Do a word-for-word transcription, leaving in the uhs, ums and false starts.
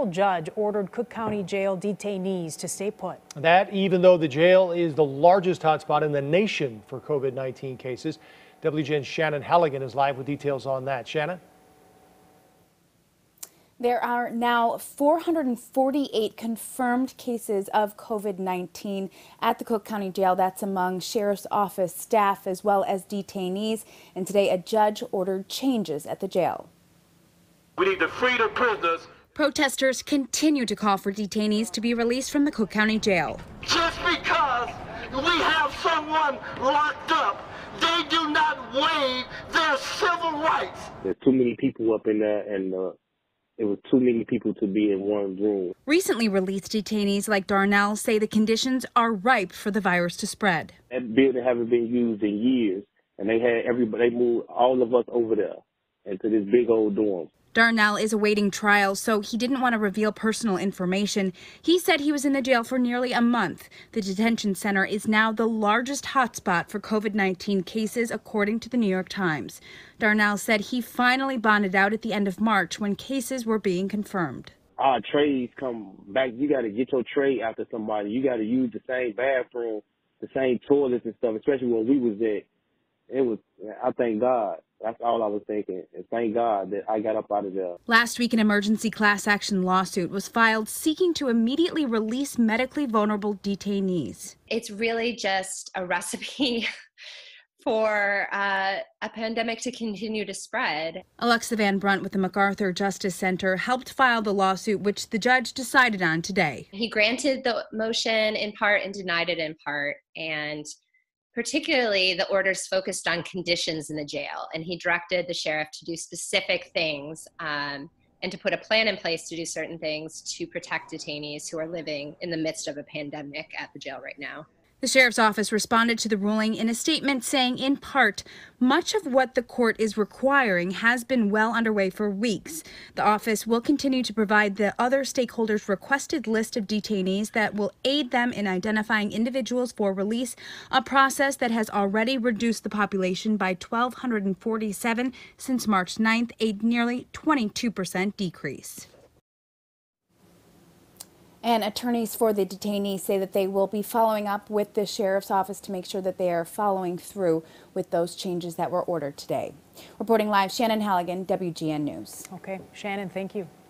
federal judge ordered Cook County Jail detainees to stay put. That even though the jail is the largest hotspot in the nation for COVID nineteen cases. W G N's Shannon Halligan is live with details on that. Shannon? There are now four hundred forty-eight confirmed cases of COVID nineteen at the Cook County Jail. That's among Sheriff's Office staff as well as detainees. And today a judge ordered changes at the jail. We need to free the prisoners. Protesters continue to call for detainees to be released from the Cook County Jail. Just because we have someone locked up, they do not waive their civil rights. There's too many people up in there, and uh, it was too many people to be in one room. Recently released detainees like Darnell say the conditions are ripe for the virus to spread. That building haven't been used in years, and they had everybody, they moved all of us over there into this big old dorm. Darnell is awaiting trial, so he didn't want to reveal personal information. He said he was in the jail for nearly a month. The detention center is now the largest hotspot for COVID nineteen cases, according to the New York Times. Darnell said he finally bonded out at the end of March when cases were being confirmed. Our trays come back. You got to get your tray after somebody. You got to use the same bathroom, the same toilets and stuff, especially when we was there. It was, I thank God. That's all I was thinking. And thank God that I got up out of there. Last week, an emergency class action lawsuit was filed seeking to immediately release medically vulnerable detainees. It's really just a recipe for uh, a pandemic to continue to spread. Alexa Van Brunt with the MacArthur Justice Center helped file the lawsuit, which the judge decided on today. He granted the motion in part and denied it in part, and particularly the orders focused on conditions in the jail, and he directed the sheriff to do specific things um, and to put a plan in place to do certain things to protect detainees who are living in the midst of a pandemic at the jail right now. The sheriff's office responded to the ruling in a statement saying, in part, much of what the court is requiring has been well underway for weeks. The office will continue to provide the other stakeholders' requested list of detainees that will aid them in identifying individuals for release, a process that has already reduced the population by one thousand two hundred forty-seven since March ninth, a nearly twenty-two percent decrease. And attorneys for the detainees say that they will be following up with the sheriff's office to make sure that they are following through with those changes that were ordered today. Reporting live, Shannon Halligan, W G N News. Okay, Shannon, thank you.